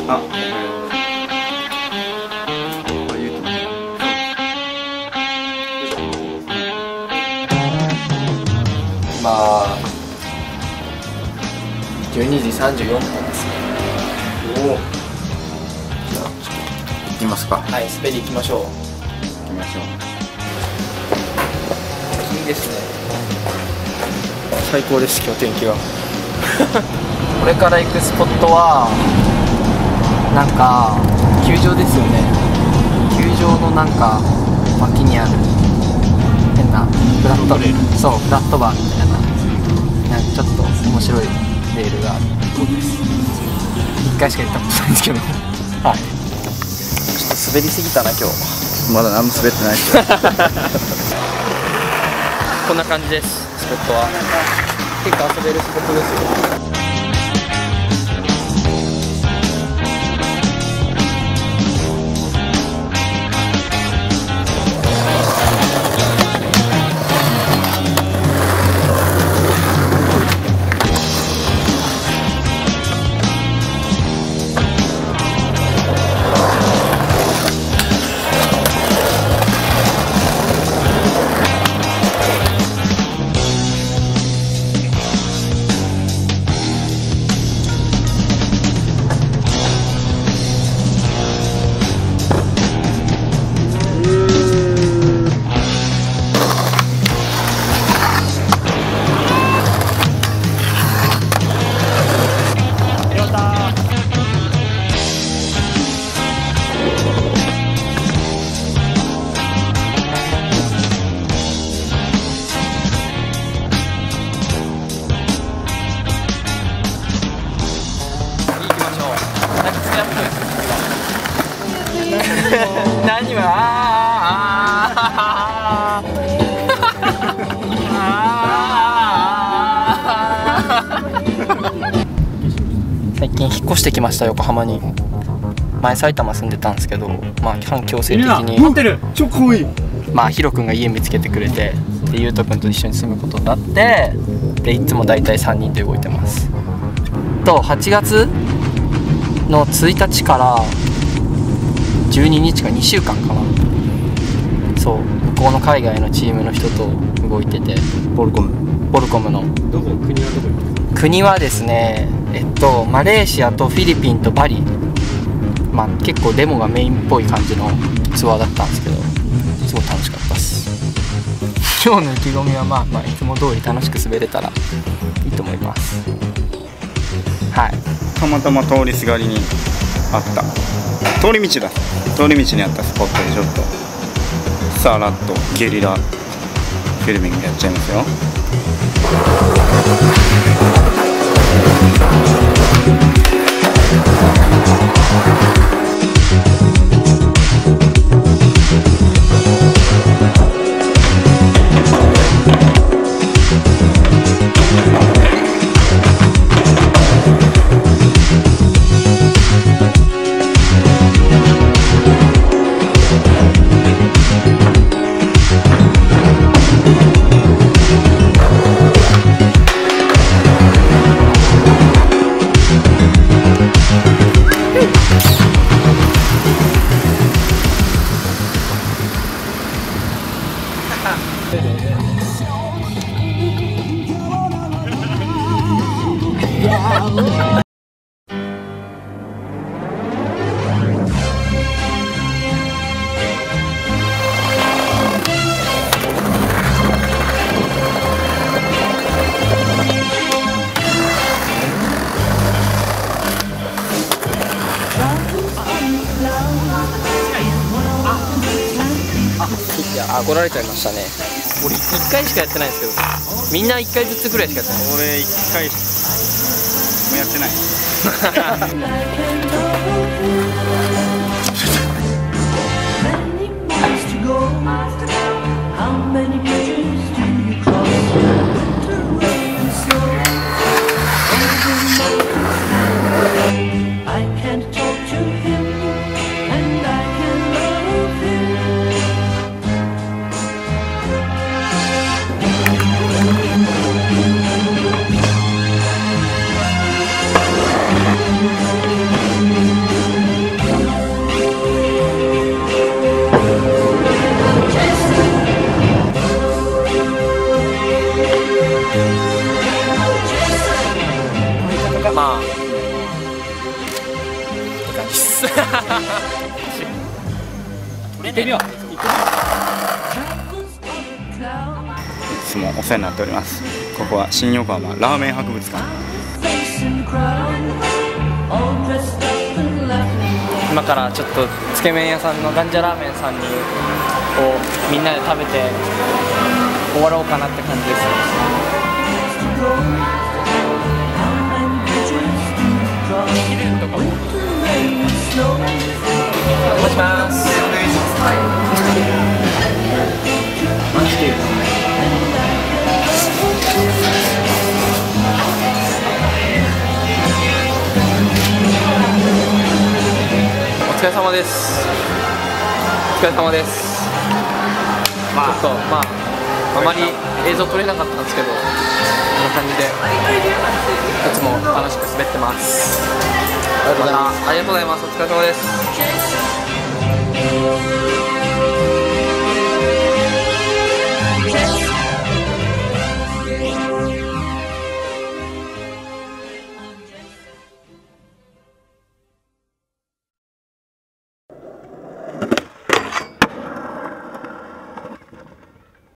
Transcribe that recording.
あ、 今12時34分ですね。 おお。じゃあ行きますか。 はい、滑り行きましょう。 行きましょう。 いいですね。最高です、今日天気は。これから行くスポットはなんか球場ですよね。球場のなんか脇にある変なフラットレール、そうフラットバーみたいな、なんかちょっと面白いレールがあるとこです。1回しか行ったことないんですけどはい、ちょっと滑りすぎたな今日。 まだ何も滑ってないですよ。 こんな感じです、スポットは。結構遊べるスポットですよ。何は最近引っ越してきました、横浜に。前埼玉住んでたんですけど、まあ半強制的に超かわいい。 まあヒロ君が家見つけてくれて、でゆうと君と一緒に住むことになって、でいつもだいたい3人で動いてます。と8月の1日から12日か2週間かな、そう向こうの海外のチームの人と動いてて、ボルコムのどこ、国はどこ行く？ 国はですね、マレーシアとフィリピンとバリ、まあ結構デモがメインっぽい感じのツアーだったんですけど、すごい楽しかったです。今日の意気込みはまあいつも通り楽しく滑れたらいいと思います。はい、 たまたま通りすがりにあった通り道にあったスポットでちょっとさらっとゲリラフィルミングやっちゃいますよ。 あ、来られちゃいましたね。俺1回しかやってないんですけど、みんな1回ずつぐらいしかやってない。 俺1回もやってない。 ます行ってみよう。 いつもお世話になっております。ここは新横浜ラーメン博物館。 今からちょっとつけ麺屋さんのランジャラーメンさんをみんなで食べて終わろうかなって感じです。お願いします。お疲れ様です。お疲れ様です。ちょっとあまり映像撮れなかったんですけど、こんな感じでいつも楽しく滑ってます。ありがとうございます。お疲れ様です。